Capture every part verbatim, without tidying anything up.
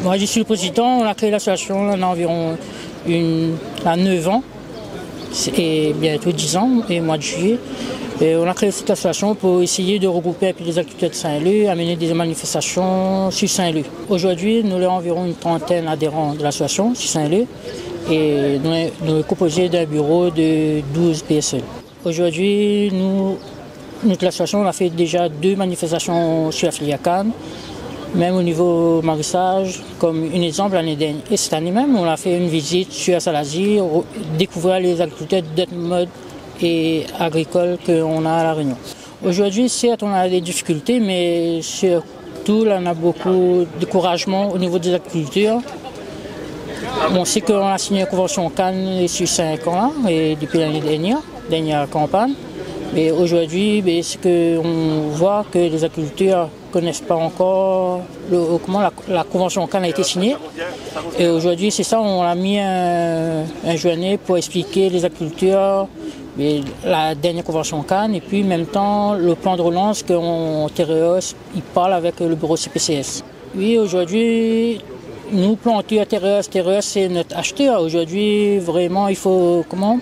Moi, je suis le président. On a créé l'association on a environ une, à neuf ans, et bientôt dix ans, et mois de juillet. Et on a créé cette association pour essayer de regrouper un peu les activités de Saint-Leu, amener des manifestations sur Saint-Leu. Aujourd'hui, nous avons environ une trentaine d'adhérents de l'association sur Saint-Leu et nous sommes composés d'un bureau de douze P S L. Aujourd'hui, nous, notre association a fait déjà deux manifestations sur la filière canne, même au niveau maraîchage, comme un exemple l'année dernière. Et cette année même, on a fait une visite sur la Salazie, découvrir les agriculteurs d'autres modes et agricoles qu'on a à La Réunion. Aujourd'hui, certes, on a des difficultés, mais surtout, là, on a beaucoup de découragement au niveau des agriculteurs. On sait qu'on a signé une convention canne sur cinq ans, et depuis l'année dernière, dernière campagne. Mais aujourd'hui, ce qu'on voit que les agriculteurs ne connaissent pas encore le, comment la, la convention canne a été signée. Et aujourd'hui, c'est ça, on a mis un, un journée pour expliquer les agriculteurs mais la dernière convention canne et puis en même temps le plan de relance qu'on Tereos, il parle avec le bureau C P C S. Oui, aujourd'hui, nous planteurs Tereos, Tereos c'est notre acheteur. Aujourd'hui, vraiment, il faut comment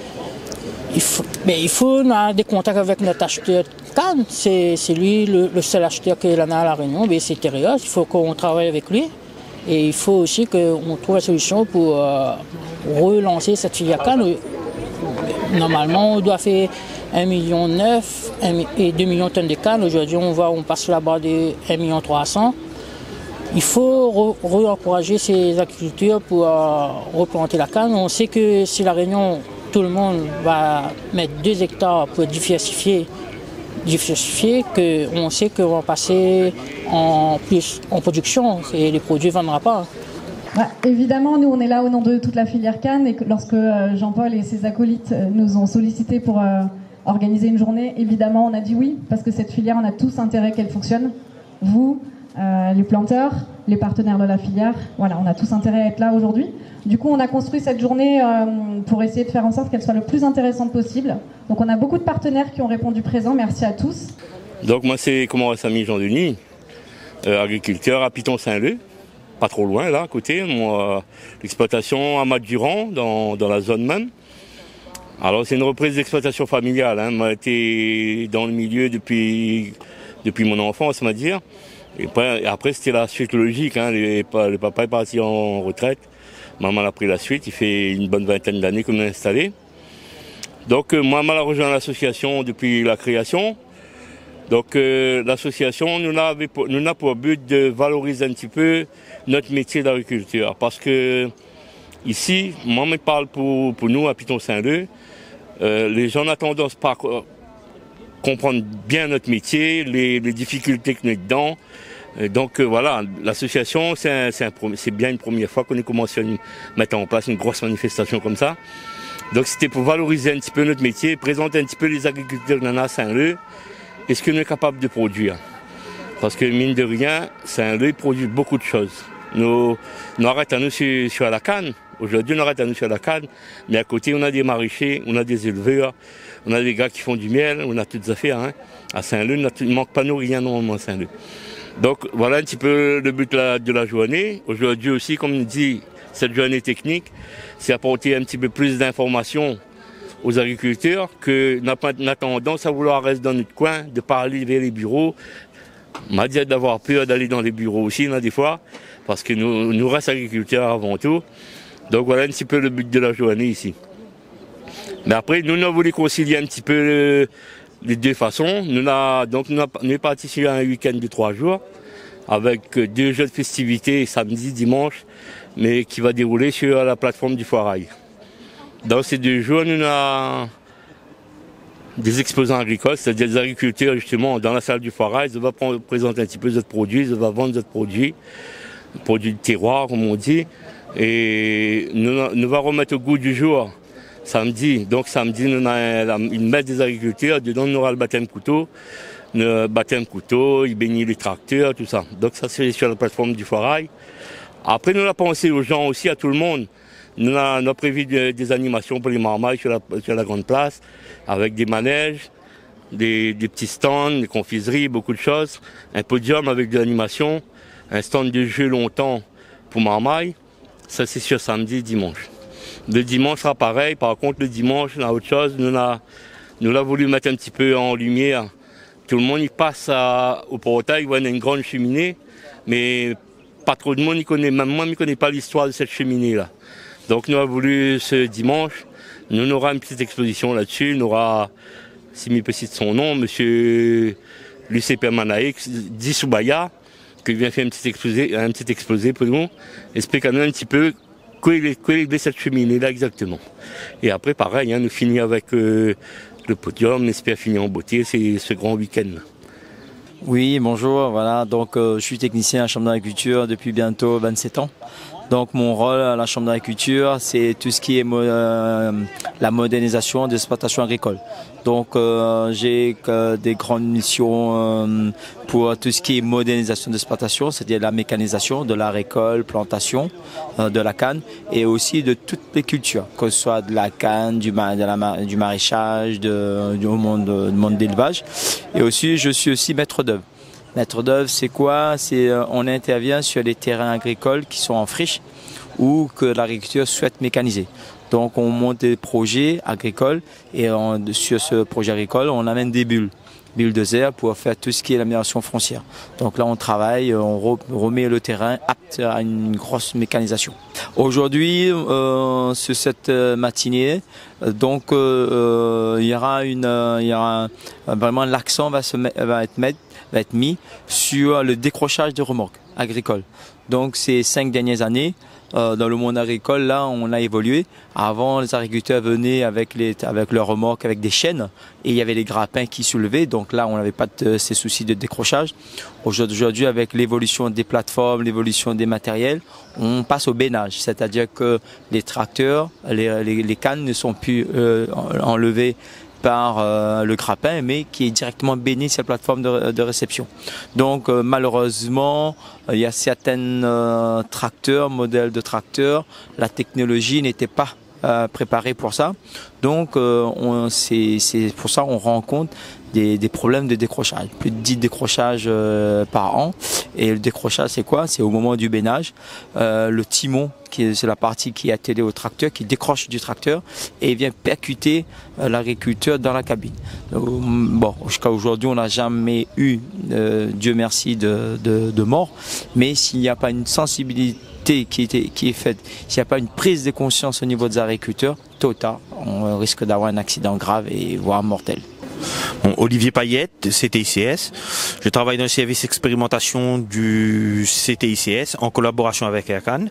il faut, mais il faut on a des contacts avec notre acheteur canne. C'est lui le, le seul acheteur que l'on a à La Réunion, c'est Tereos. Il faut qu'on travaille avec lui. Et il faut aussi qu'on trouve une solution pour euh, relancer cette filière canne. Normalement, on doit faire un virgule neuf million et deux millions de tonnes de canne. Aujourd'hui, on voit on passe là-bas de un virgule trois million. Il faut re-encourager ces agriculteurs pour euh, replanter la canne. On sait que si La Réunion, tout le monde va mettre deux hectares pour diversifier, diversifier que on sait qu'on va passer en plus en production et les produits ne vendront pas. Ouais, évidemment, nous on est là au nom de toute la filière canne et que lorsque euh, Jean-Paul et ses acolytes euh, nous ont sollicité pour euh, organiser une journée, évidemment on a dit oui parce que cette filière on a tous intérêt qu'elle fonctionne. Vous, euh, les planteurs, les partenaires de la filière, voilà, on a tous intérêt à être là aujourd'hui. Du coup on a construit cette journée euh, pour essayer de faire en sorte qu'elle soit le plus intéressante possible. Donc on a beaucoup de partenaires qui ont répondu présent, merci à tous. Donc moi c'est Comores Samy Jean Denis, euh, agriculteur à Piton-Saint-Leu. Pas trop loin, là, à côté. Moi, l'exploitation à Mat-Durand, dans, dans la zone même. Alors, c'est une reprise d'exploitation familiale. Hein. Moi, j'étais dans le milieu depuis, depuis mon enfance, on va dire. Et après, après c'était la suite logique. Hein. Les, le papa est parti en retraite. Maman a pris la suite. Il fait une bonne vingtaine d'années qu'on est installé. Donc, euh, moi, j'ai rejoint l'association depuis la création. Donc euh, l'association nous a, pour, nous a pour but de valoriser un petit peu notre métier d'agriculteur. Parce que ici, moi je parle pour, pour nous à Piton-Saint-Leu, euh, les gens ont tendance pas à comprendre bien notre métier, les, les difficultés que nous avons dedans. Et donc euh, voilà, l'association c'est bien une première fois qu'on a commencé à mettre en place une grosse manifestation comme ça. Donc c'était pour valoriser un petit peu notre métier, présenter un petit peu les agriculteurs de à Saint-Leu. Est-ce qu'on est capable de produire? Parce que mine de rien, Saint-Leu produit beaucoup de choses. Nous, nous arrêtons nous sur, sur la canne. Aujourd'hui, on arrête à nous sur la canne. Mais à côté, on a des maraîchers, on a des éleveurs, on a des gars qui font du miel, on a toutes affaires. Hein. À Saint-Leu, il ne manque pas nous rien normalement à Saint-Leu. Donc voilà un petit peu le but de la, de la journée. Aujourd'hui aussi, comme on dit, cette journée technique, c'est apporter un petit peu plus d'informations aux agriculteurs que n'a pas tendance à vouloir rester dans notre coin, de parler vers les bureaux. On m'a dit d'avoir peur d'aller dans les bureaux aussi, là, des fois, parce que nous, nous restons agriculteurs avant tout. Donc voilà un petit peu le but de la journée ici. Mais après, nous, nous avons voulu concilier un petit peu le, les deux façons. Nous, a, donc, nous, a, nous sommes partis sur un week-end de trois jours, avec deux jeux de festivités, samedi, dimanche, mais qui va dérouler sur la plateforme du Foirail. Dans ces deux jours, nous avons des exposants agricoles, c'est-à-dire des agriculteurs justement dans la salle du Foirail. Ils vont présenter un petit peu d'autres produits, ils vont vendre d'autres produits, produits de terroir comme on dit. Et nous, nous allons remettre au goût du jour samedi. Donc samedi, nous avons une messe des agriculteurs, dedans nous aura le baptême couteau. Le baptême couteau, ils bénissent les tracteurs, tout ça. Donc ça c'est sur la plateforme du Foirail. Après, nous avons pensé aux gens aussi, à tout le monde. Nous avons prévu des, des animations pour les marmailles sur la, sur la grande place, avec des manèges, des, des petits stands, des confiseries, beaucoup de choses. Un podium avec de l'animation, un stand de jeu longtemps pour marmaille, ça c'est sur samedi et dimanche. Le dimanche sera pareil, par contre le dimanche, on a autre chose, nous l'avons nous l'a voulu mettre un petit peu en lumière. Tout le monde y passe à, au portail, on a une grande cheminée, mais pas trop de monde y connaît, même moi je ne connais pas l'histoire de cette cheminée-là. Donc nous avons voulu ce dimanche, nous on aura une petite exposition là-dessus, on aura, si je peux citer son nom, monsieur Lucé Permanaïk, dit Soubaya, qui vient faire un petit exposé, un petit exposé pour nous, expliquant un petit peu quoi est cette cheminée-là exactement. Et après pareil, hein, nous finissons avec euh, le podium, on espère finir en beauté, c'est ce grand week-end. Oui, bonjour, voilà, donc euh, je suis technicien à la Chambre d'agriculture depuis bientôt vingt-sept ans. Donc mon rôle à la Chambre d'agriculture, c'est tout ce qui est mo euh, la modernisation des exploitations agricoles. Donc euh, j'ai euh, des grandes missions euh, pour tout ce qui est modernisation d'exploitation, c'est-à-dire la mécanisation de la récolte, plantation euh, de la canne et aussi de toutes les cultures, que ce soit de la canne, du, ma de la du maraîchage, de, du monde, du monde d'élevage. Et aussi, je suis aussi maître d'œuvre. Maître d'œuvre, c'est quoi? C'est euh, on intervient sur les terrains agricoles qui sont en friche ou que l'agriculture souhaite mécaniser. Donc on monte des projets agricoles et on, sur ce projet agricole, on amène des bulles, bulles de terre pour faire tout ce qui est l'amélioration foncière. Donc là on travaille, on remet le terrain apte à une grosse mécanisation. Aujourd'hui, euh, sur cette matinée, donc euh, il y aura une, il y aura vraiment l'accent va se va être mettre va être mis sur le décrochage de remorques agricoles. Donc ces cinq dernières années, euh, dans le monde agricole, là, on a évolué. Avant, les agriculteurs venaient avec les avec leurs remorques, avec des chaînes, et il y avait les grappins qui soulevaient. Donc là, on n'avait pas de, ces soucis de décrochage. Aujourd'hui, avec l'évolution des plateformes, l'évolution des matériels, on passe au bénage, c'est-à-dire que les tracteurs, les, les, les cannes ne sont plus euh, enlevées par euh, le grappin, mais qui est directement béni sur la plateforme de, de réception. Donc euh, malheureusement, il y a certains euh, tracteurs, modèles de tracteurs, la technologie n'était pas euh, préparée pour ça. Donc euh, c'est pour ça qu'on rencontre des, des problèmes de décrochage. Plus de dix décrochages euh, par an. Et le décrochage, c'est quoi? C'est au moment du bénage. Euh, le timon, c'est la partie qui est attelée au tracteur, qui décroche du tracteur et vient percuter euh, l'agriculteur dans la cabine. Euh, bon, jusqu'à aujourd'hui, on n'a jamais eu, euh, Dieu merci, de, de, de mort. Mais s'il n'y a pas une sensibilité qui, était, qui est faite, s'il n'y a pas une prise de conscience au niveau des agriculteurs, tôt ou tard, on risque d'avoir un accident grave et voire mortel. Bon, Olivier Payette, C T I C S. Je travaille dans le service expérimentation du C T I C S en collaboration avec Air Cannes.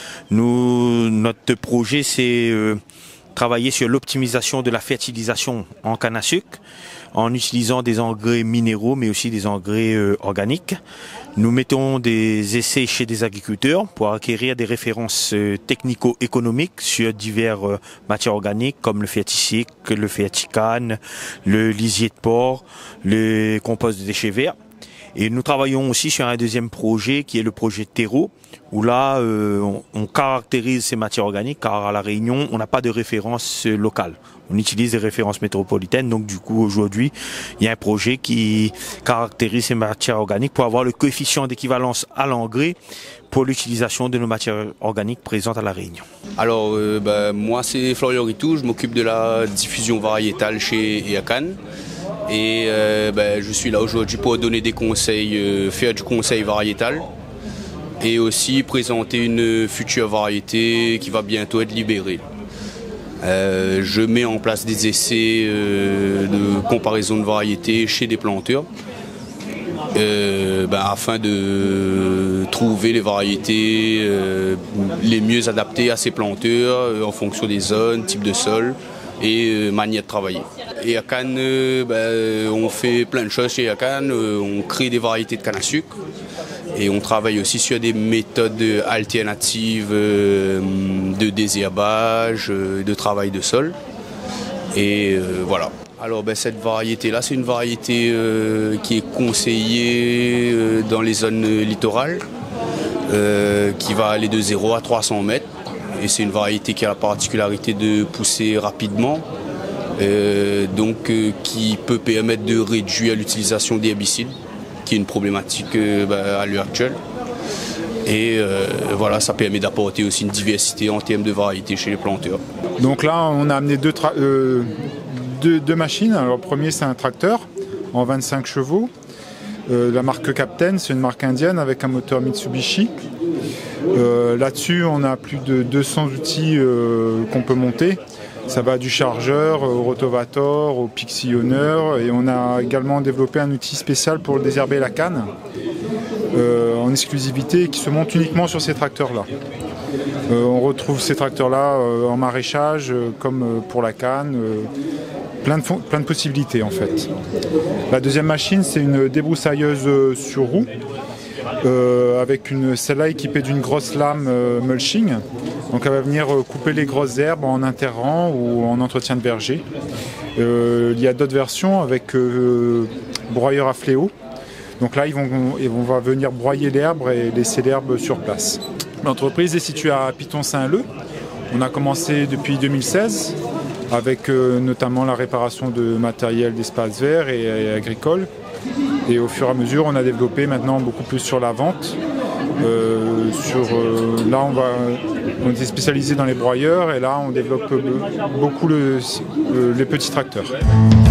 Nous, notre projet, c'est euh, travailler sur l'optimisation de la fertilisation en canne à sucre en utilisant des engrais minéraux mais aussi des engrais euh, organiques. Nous mettons des essais chez des agriculteurs pour acquérir des références euh, technico-économiques sur diverses euh, matières organiques comme le ferticide, le ferticane, le lisier de porc, le compost de déchets verts. Et nous travaillons aussi sur un deuxième projet qui est le projet terreau, où là euh, on, on caractérise ces matières organiques car à La Réunion on n'a pas de référence euh, locale. On utilise des références métropolitaines, donc du coup aujourd'hui il y a un projet qui caractérise ces matières organiques pour avoir le coefficient d'équivalence à l'engrais pour l'utilisation de nos matières organiques présentes à La Réunion. Alors euh, bah, moi c'est Florian Ritou, je m'occupe de la diffusion variétale chez Air Cannes. Et euh, ben, je suis là aujourd'hui pour donner des conseils, euh, faire du conseil variétal et aussi présenter une future variété qui va bientôt être libérée. Euh, je mets en place des essais euh, de comparaison de variétés chez des planteurs euh, ben, afin de trouver les variétés euh, les mieux adaptées à ces planteurs euh, en fonction des zones, type de sol et euh, manière de travailler. Et à Cannes, euh, ben, on fait plein de choses chez Air Cannes, euh, on crée des variétés de canne à sucre et on travaille aussi sur des méthodes alternatives euh, de désherbage, euh, de travail de sol. Et euh, voilà. Alors ben, cette variété-là, c'est une variété euh, qui est conseillée euh, dans les zones littorales, euh, qui va aller de zéro à trois cents mètres. Et c'est une variété qui a la particularité de pousser rapidement, euh, donc euh, qui peut permettre de réduire l'utilisation des herbicides, qui est une problématique euh, bah, à l'heure actuelle. Et euh, voilà, ça permet d'apporter aussi une diversité en termes de variété chez les planteurs. Donc là, on a amené deux, euh, deux, deux machines. Alors, le premier, c'est un tracteur en vingt-cinq chevaux. Euh, la marque Captain, c'est une marque indienne avec un moteur Mitsubishi. Euh, Là-dessus, on a plus de deux cents outils euh, qu'on peut monter. Ça va du chargeur au rotovator, au pixillonneur, et on a également développé un outil spécial pour désherber la canne euh, en exclusivité qui se monte uniquement sur ces tracteurs-là. Euh, on retrouve ces tracteurs-là euh, en maraîchage euh, comme euh, pour la canne, euh, plein, de plein de possibilités en fait. La deuxième machine, c'est une débroussailleuse euh, sur roue. Euh, avec une, celle-là équipée d'une grosse lame euh, mulching. Donc elle va venir euh, couper les grosses herbes en interrang ou en entretien de verger. Euh, il y a d'autres versions avec euh, broyeur à fléau. Donc là, ils vont, ils vont va venir broyer l'herbe et laisser l'herbe sur place. L'entreprise est située à Piton-Saint-Leu. On a commencé depuis deux mille seize avec euh, notamment la réparation de matériel d'espace vert et, et agricole. Et au fur et à mesure, on a développé maintenant beaucoup plus sur la vente. Euh, sur, euh, là, on, va, on est spécialisé dans les broyeurs et là, on développe beaucoup le, le, les petits tracteurs.